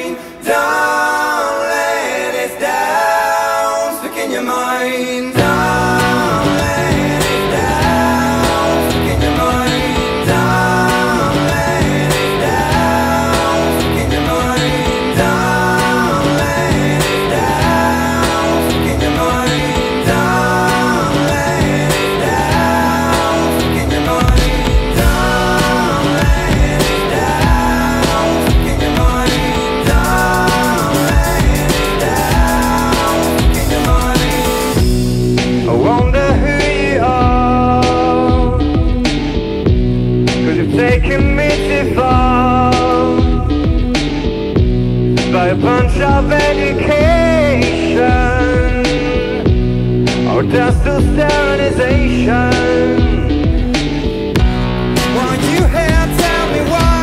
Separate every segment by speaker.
Speaker 1: mind. Don't let it down. Stuck in your mind. Don't let it down. Stuck in your mind. Don't let it down. Stuck in your mind. Don't let it down. Stuck in your mind. Don't let it down. Stuck in your mind. Don't let it down. Stuck in your mind. Don't let it down. Stuck in your mind. I wonder who you are, 'cause you've taken me too far. By a bunch of education or just to sterilization. Won't you here tell me why?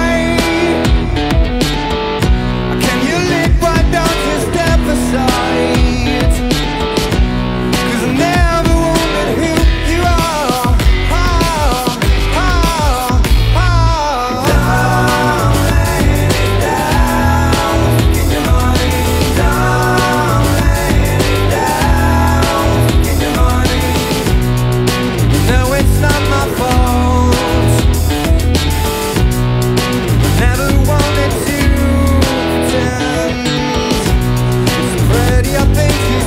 Speaker 1: Can you live, why don't you step aside? 'Cause I never wondered who you are. Don't let it down. Stuck in your mind. Don't let it down. Stuck in your mind. No, it's not my fault. Never wanted to pretend. It's pretty, I think you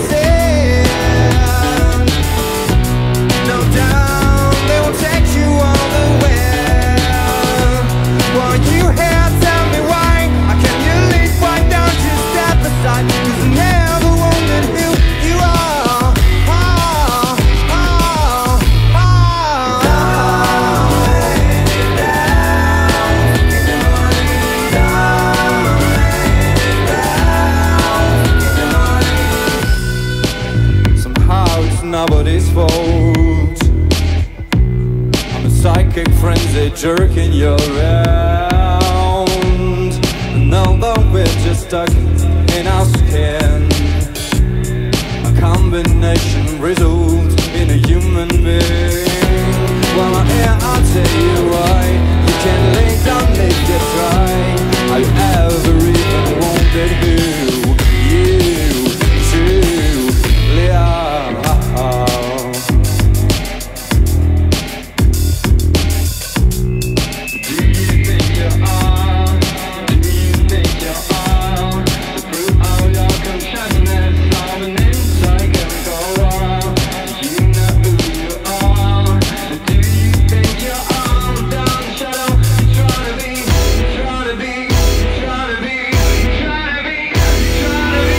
Speaker 1: said. No doubt they will take you all the way. Won't you here tell me why? How can you leave? Why don't you step aside? 'Cause I never wondered who you are. Don't let it down. Stuck in your mind. Don't let it down. Stuck in your mind. Somehow it's nobody's fault. I'm a psychic frenzy jerking you around. And although we're just stuck in our skin, a combination results in a human being. Well, here I'll tell you why. You can lay down if you try. Have you ever even wanted who you truly are? Do you think you are? Do you think you are? The fruit of your consciousness of an insight can go wrong. Do you know who you are? Do you think you are? Down the shadow, trying to be, trying to be, trying to be, trying to be, trying to be.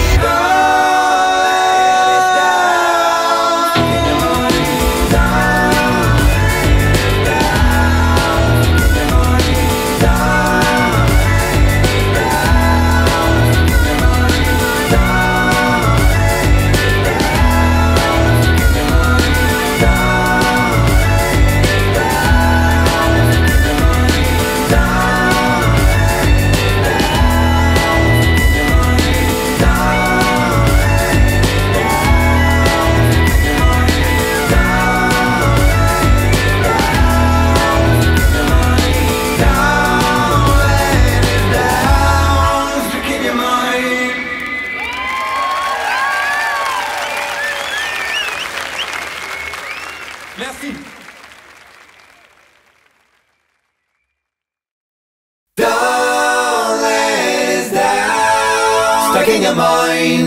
Speaker 1: Merci. Don't let us down. Stuck in your mind.